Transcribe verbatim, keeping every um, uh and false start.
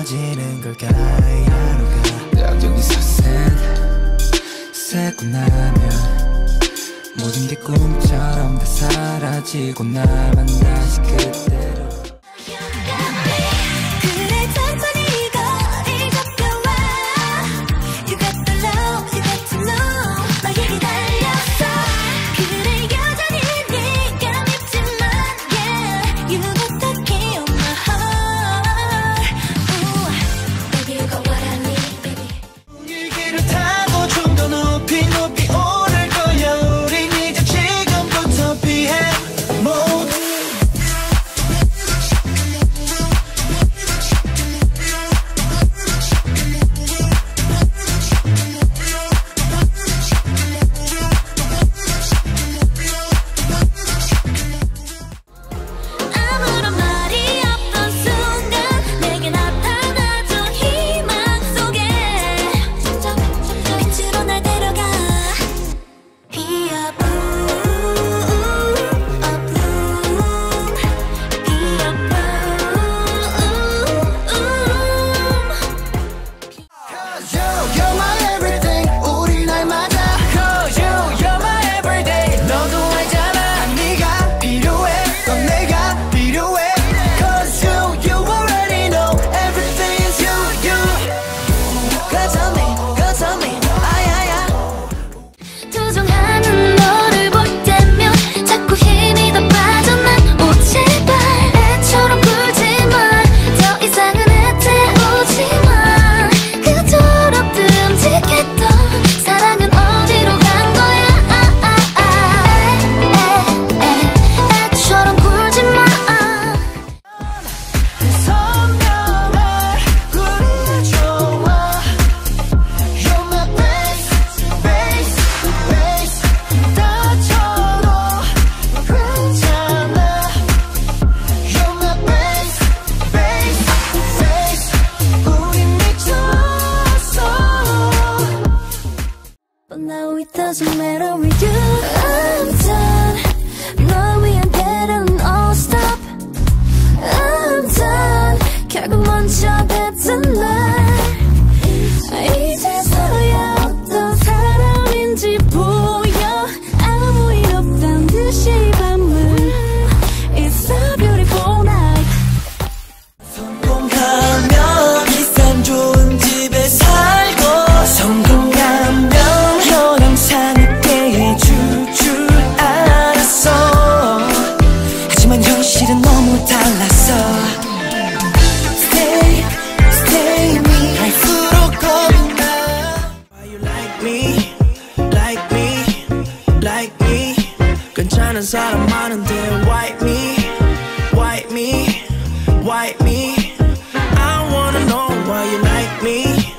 멀어지는 걸까 이 하루가 여기서 새고 나면 모든 게 꿈처럼 다 사라지고 나만 다시 그대로 Doesn't matter with you. I'm done. 널 위한 배려는 all stop. I'm done. 결국 먼저 됐던 날 이제서야 어떤 사람인지 보여. 아무 일 없단 듯이 밤을 It's a beautiful night. 성공하면 비싼 좋은 집에 살고 성공하면 현실은 너무 달랐어. Stay, stay me. 갈수록 겁이 나. Why you like me, like me, like me. 괜찮은 사람 많은데 Why me, why me, why me. I wanna know why you like me.